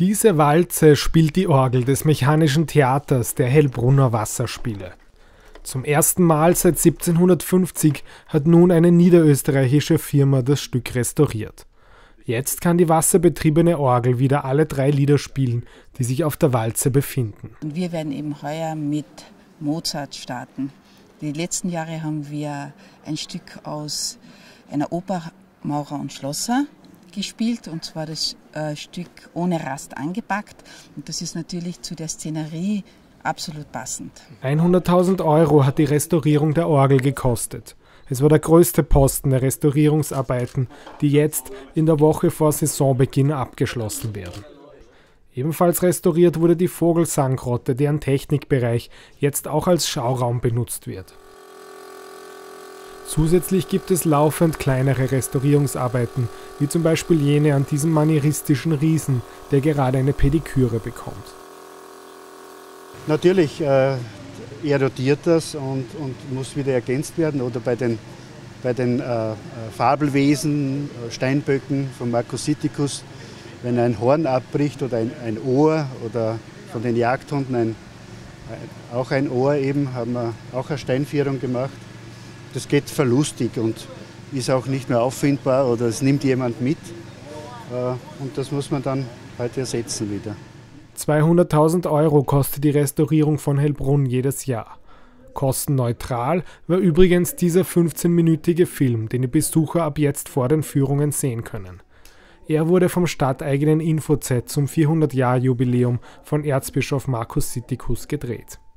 Diese Walze spielt die Orgel des Mechanischen Theaters der Hellbrunner Wasserspiele. Zum ersten Mal seit 1750 hat nun eine niederösterreichische Firma das Stück restauriert. Jetzt kann die wasserbetriebene Orgel wieder alle 3 Lieder spielen, die sich auf der Walze befinden. Und wir werden eben heuer mit Mozart starten. Die letzten Jahre haben wir ein Stück aus einer Oper Maurer und Schlosser gespielt, und zwar das Stück Ohne Rast angepackt. Und das ist natürlich zu der Szenerie absolut passend. 100.000 € hat die Restaurierung der Orgel gekostet. Es war der größte Posten der Restaurierungsarbeiten, die jetzt in der Woche vor Saisonbeginn abgeschlossen werden. Ebenfalls restauriert wurde die Vogelsangrotte, deren Technikbereich jetzt auch als Schauraum benutzt wird. Zusätzlich gibt es laufend kleinere Restaurierungsarbeiten, wie zum Beispiel jene an diesem manieristischen Riesen, der gerade eine Pediküre bekommt. Natürlich erodiert das und muss wieder ergänzt werden. Oder bei den Fabelwesen, Steinböcken von Marcus Sitticus, wenn ein Horn abbricht oder ein Ohr, oder von den Jagdhunden auch ein Ohr eben, haben wir auch eine Steinvierung gemacht. Das geht verlustig und ist auch nicht mehr auffindbar oder es nimmt jemand mit. Und das muss man dann halt ersetzen wieder. 200.000 € kostet die Restaurierung von Hellbrunn jedes Jahr. Kostenneutral war übrigens dieser 15-minütige Film, den die Besucher ab jetzt vor den Führungen sehen können. Er wurde vom stadteigenen Info-Z zum 400-Jahr-Jubiläum von Erzbischof Marcus Sitticus gedreht.